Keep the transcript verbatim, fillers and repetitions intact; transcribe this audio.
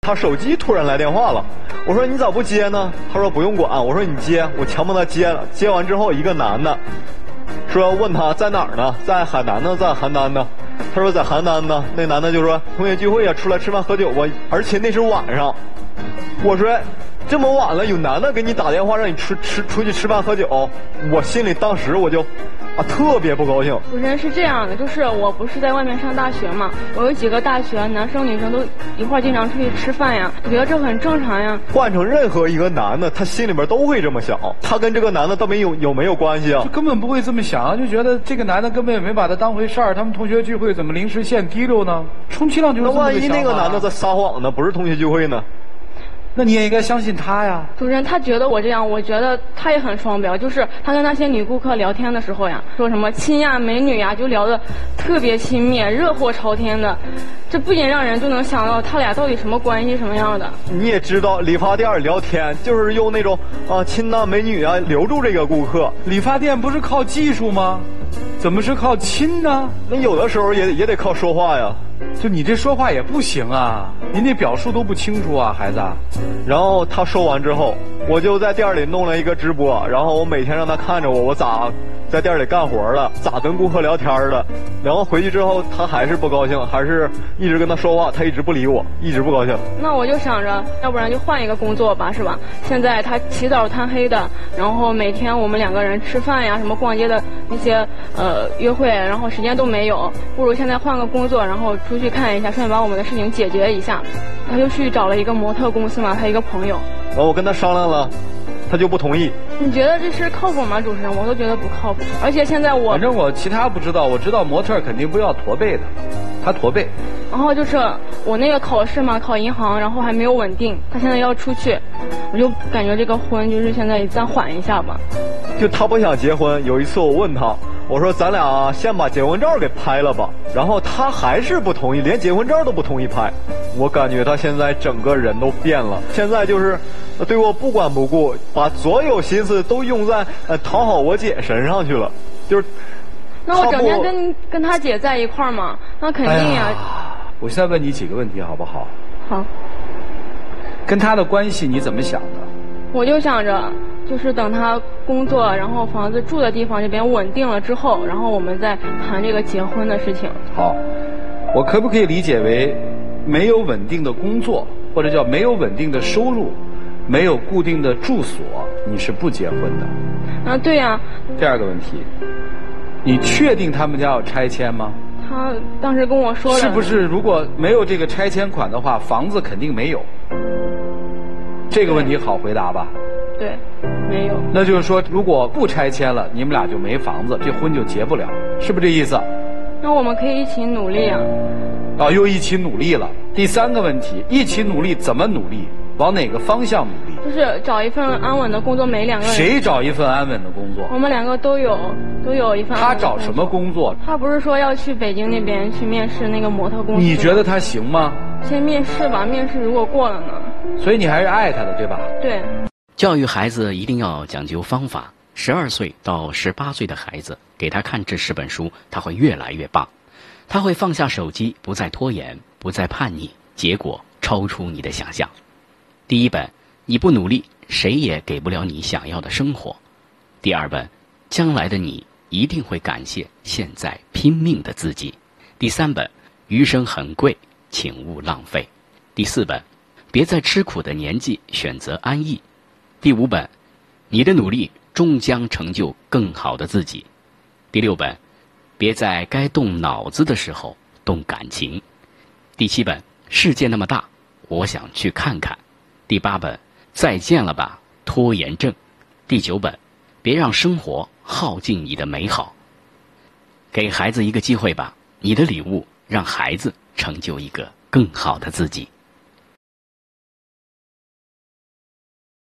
他手机突然来电话了，我说你咋不接呢？他说不用管，我说你接，我强迫他接了。接完之后，一个男的说问他在哪儿呢？在海南呢，在邯郸呢。他说在邯郸呢。那男的就说同学聚会啊，出来吃饭喝酒吧，而且那是晚上。我说这么晚了，有男的给你打电话让你吃吃出去吃饭喝酒，我心里当时我就啊特别不高兴。 主持人是这样的，就是我不是在外面上大学嘛，我有几个大学男生女生都一块经常出去吃饭呀，我觉得这很正常呀。 换成任何一个男的，他心里边都会这么想，他跟这个男的到底有有没有关系啊？ 就根本不会这么想，就觉得这个男的根本也没把他当回事儿。他们同学聚会怎么临时现提溜呢？充其量就是这么个想法。 那万一那个男的在撒谎呢？不是同学聚会呢？ 那你也应该相信他呀。 主持人，他觉得我这样，我觉得他也很双标。就是他跟那些女顾客聊天的时候呀，说什么亲呀、美女呀，就聊得特别亲密，热火朝天的。这不仅让人就能想到他俩到底什么关系，什么样的。 你也知道，理发店聊天就是用那种啊亲呐、美女啊留住这个顾客。 理发店不是靠技术吗？怎么是靠亲呢？ 那有的时候也也得靠说话呀。 就你这说话也不行啊，您这表述都不清楚啊，孩子。 然后他说完之后，我就在店里弄了一个直播，然后我每天让他看着我，我咋在店里干活了，咋跟顾客聊天的。然后回去之后，他还是不高兴，还是一直跟他说话，他一直不理我，一直不高兴。 那我就想着，要不然就换一个工作吧，是吧？现在他起早贪黑的，然后每天我们两个人吃饭呀，什么逛街的那些呃约会，然后时间都没有，不如现在换个工作，然后出去看一下，顺便把我们的事情解决一下。他就去找了一个模特公司嘛，他一个朋友。 然后我跟他商量了，他就不同意。 你觉得这事靠谱吗，主持人？我都觉得不靠谱。而且现在我反正我其他不知道，我知道模特肯定不要驼背的，他驼背。 然后就是我那个考试嘛，考银行，然后还没有稳定，他现在要出去，我就感觉这个婚就是现在暂缓一下吧。 就他不想结婚，有一次我问他，我说咱俩先把结婚照给拍了吧，然后他还是不同意，连结婚照都不同意拍。我感觉他现在整个人都变了，现在就是对我不管不顾，把所有心思都用在呃讨好我姐身上去了，就是。 那我整天跟跟他姐在一块儿嘛，那肯定呀、 哎。我现在问你几个问题好不好？ 好。 跟他的关系你怎么想的？ 我就想着，就是等他工作，然后房子住的地方这边稳定了之后，然后我们再谈这个结婚的事情。 好，我可不可以理解为，没有稳定的工作，或者叫没有稳定的收入，没有固定的住所，你是不结婚的？ 啊，对呀、啊。 第二个问题，你确定他们家要拆迁吗？ 他当时跟我说的。 是不是如果没有这个拆迁款的话，房子肯定没有？这个问题好回答吧？ 对，没有。 那就是说，如果不拆迁了，你们俩就没房子，这婚就结不了，是不是这意思？ 那我们可以一起努力啊。 哦，又一起努力了。第三个问题，一起努力怎么努力？往哪个方向努力？ 就是找一份安稳的工作，每两个人。 谁找一份安稳的工作？ 我们两个都有，都有一份安稳的工作。 他找什么工作？ 他不是说要去北京那边去面试那个模特公司？ 你觉得他行吗？ 先面试吧，面试如果过了呢？ 所以你还是爱他的，对吧？ 对。 教育孩子一定要讲究方法。十二岁到十八岁的孩子，给他看这十本书，他会越来越棒。他会放下手机，不再拖延，不再叛逆，结果超出你的想象。第一本，你不努力，谁也给不了你想要的生活。第二本，将来的你一定会感谢现在拼命的自己。第三本，余生很贵，请勿浪费。第四本，别在吃苦的年纪选择安逸。第五本，你的努力终将成就更好的自己。第六本，别在该动脑子的时候动感情。第七本，世界那么大，我想去看看。第八本，再见了吧，拖延症。第九本，别让生活耗尽你的美好。给孩子一个机会吧，你的礼物让孩子成就一个更好的自己。